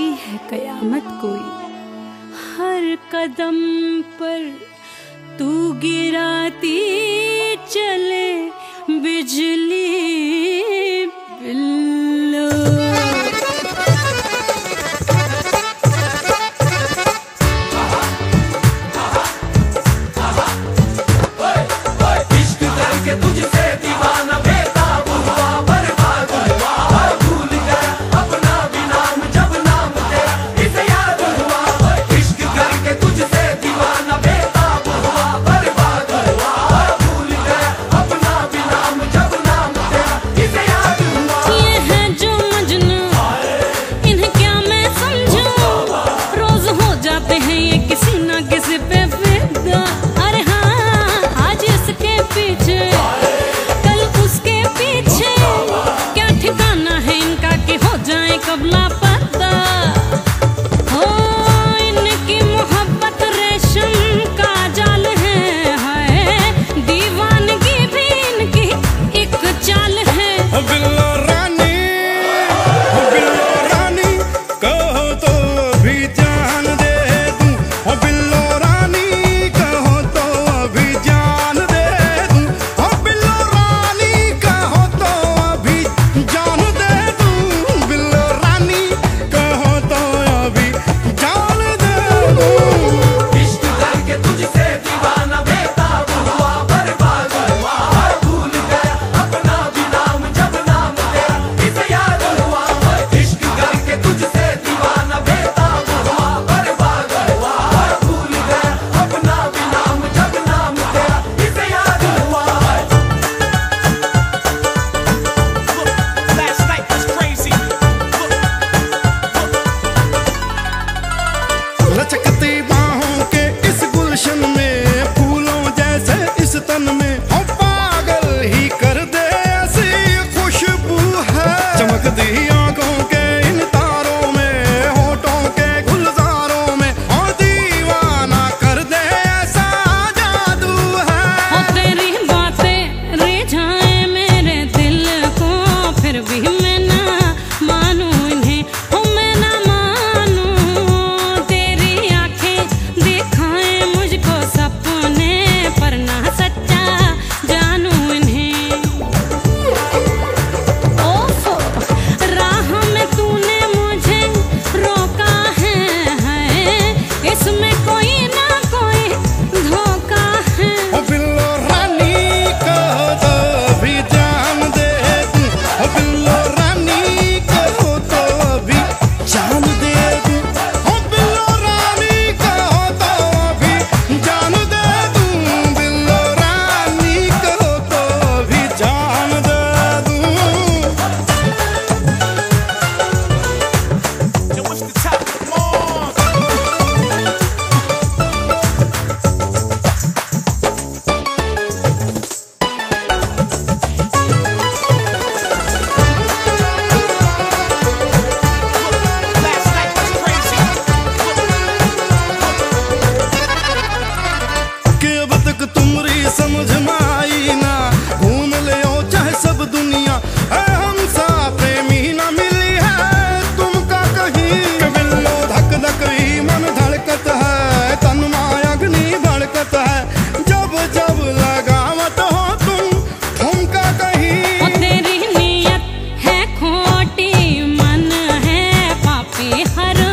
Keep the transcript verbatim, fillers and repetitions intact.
है कयामत कोई। हर कदम पर तू गिराती चले बिजली बिल्लो। इश्क करके तुझसे दीवाना बेताब हुआ, बर्बाद हुआ, भूल गया अपना भी नाम जब नाम तेरा इसे याद हुआ। इश्क करके तुझसे दीवाना बेताब हुआ, बर्बाद हुआ, भूल गया अपना भी नाम जब नाम तेरा इसे याद हुआ। ये है जो मजनू, इन्हें क्या मैं समझूं, रोज हो जाते हैं ये किसी ना किसी पे फिदा। अरे हाँ, आज इसके पीछे कल उसके पीछे, क्या ठिकाना है इनका कि हो जाए कब लापता। हो इनकी मोहब्बत रेशम का जाल है, हाय दीवानगी भी इनकी एक चाल है। बिल्लो रानी, बिल्लो रानी कहो तो अभी जान दे दूं। ओ बिल्लो रानी कहो तो अभी जान दे दूं। ओ बिल्लो रानी कहो तो अभी जान दे दूं। बिल्लो रानी कहो तो अभी जान दे दूं। इश्क करके तुझसे दीवाना बेताब हुआ, बर्बाद हुआ, भूल गया अपना भी नाम जब नाम तेरा इसे याद हुआ। इश्क करके तुझसे दीवाना बेताब हुआ, बर्बाद हुआ, भूल गया अपना भी नाम जब नाम तेरा इसे याद हुआ। Last night was crazy. लचकती बाहों के इस गुलशन में, फूलों जैसे इस तन में, ओ पागल ही कर दे ऐसी खुशबू है। चमकती आंखों के इन तारों में, होठों के गुलजारों में, ओ दीवाना कर दे ऐसा जादू है। हो तेरी बातें रिझाए मेरे दिल को, फिर भी मैं ना मानूं इन्हें, हो मैं ना मानूं। तेरी आंखें दिखाए मुझको सपने, पर ना सच्चा जानूं इन्हें। ओफो राह में तूने मुझे रोका है, है इसमें कोई ना कोई धोखा है। ओ बिल्लो रानी कहो तो अभी जान दे दूं। ओ बिल्लो रानी कहो तो अभी जान दे दूं। ओ बिल्लो रानी कहो तो अभी जान दे दूं। बिल्लो रानी कहो तो अभी जान दे दूं। Yo, what's the topic? Come on. Last night was crazy. कि अब तक तुम्हारी समझ में आई ना, घूम ले ओ चाहे सब दुनिया, ऐ हमसा प्रेमी ना मिली है तुमका कहीं। कि बिल्लो धक धक ही मन धड़कत है, तन माया अग्नि भड़कत है, जब जब लगावत हो तुम ठुमका कहीं। ओ तेरी नीयत है खोटी, मन है पापी हर